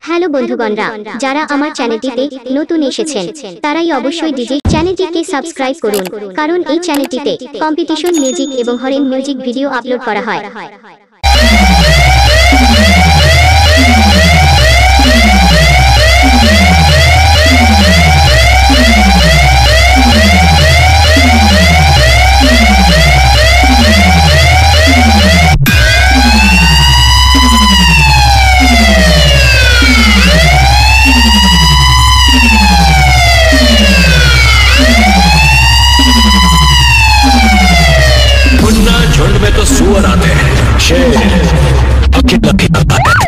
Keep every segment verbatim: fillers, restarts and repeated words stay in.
Hello বন্ধুগণরা, যারা আমার চ্যানেলটিতে নতুন এসেছেন তারাই অবশ্যই ডিজে চ্যানেলটিকে সাবস্ক্রাইব করুন, কারণ এই চ্যানেলটিতে কম্পিটিশন মিউজিক এবং হরেন মিউজিক ভিডিও আপলোড করা হয়। झुंड में तो सुअर आते हैं, शेर अकेला अकेला आता है।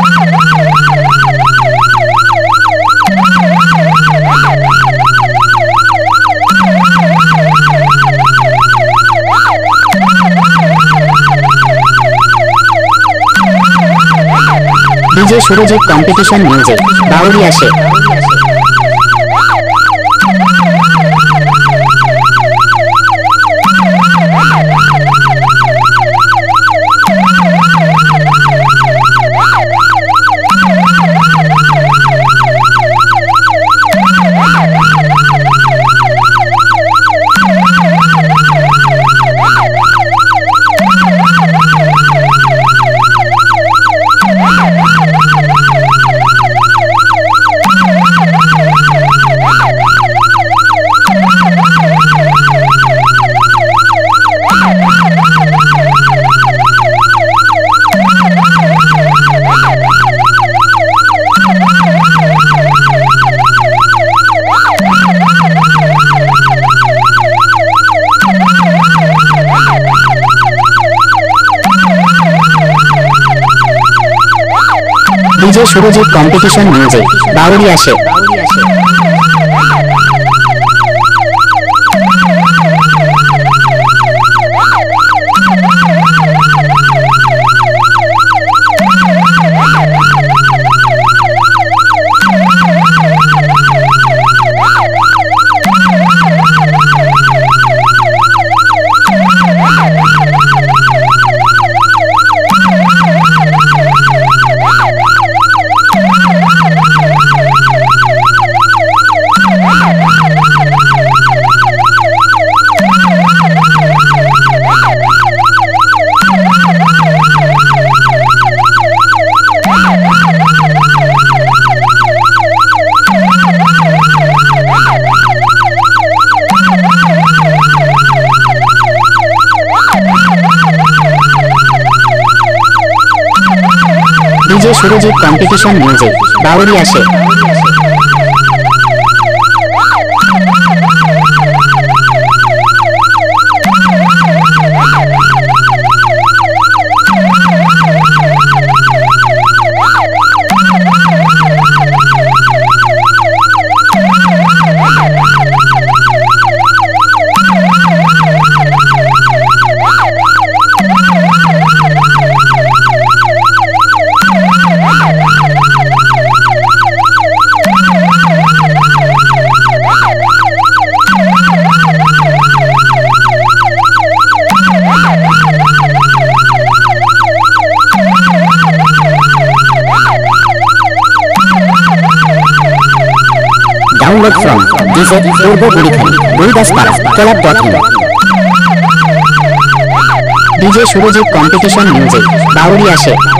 DJ Surjeet competition music Bawariya से DJ Surjeet competition music Bawariya से DJ Surjeet competition music Bawariya से download from DJ Purba Burikhali Gurudaspara club dot in. DJ Surjeet competition music Bawariya से